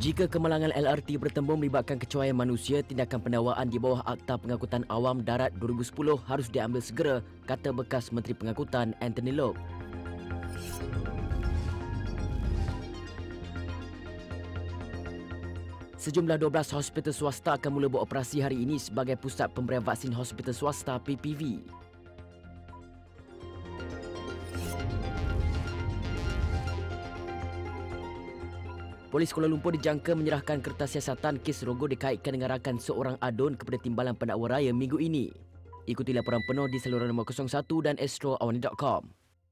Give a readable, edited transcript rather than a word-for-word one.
Jika kemalangan LRT bertembung melibatkan kecuaian manusia, tindakan pendakwaan di bawah Akta Pengangkutan Awam Darat 2010 harus diambil segera, kata bekas Menteri Pengangkutan Anthony Loke. Sejumlah 12 hospital swasta akan mula beroperasi hari ini sebagai pusat pemberian vaksin hospital swasta PPV. Polis Kuala Lumpur dijangka menyerahkan kertas siasatan kes rogo dikaitkan dengan rakan seorang adun kepada Timbalan Pendakwa Raya minggu ini. Ikuti laporan penuh di saluran nombor 01 dan astroawani.com.